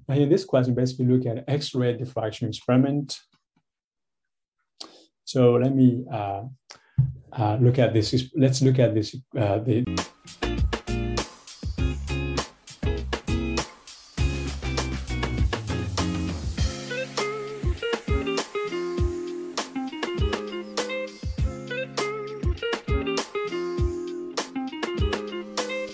In this class, we basically look at X-ray diffraction experiment. So let me look at this. Let's look at this.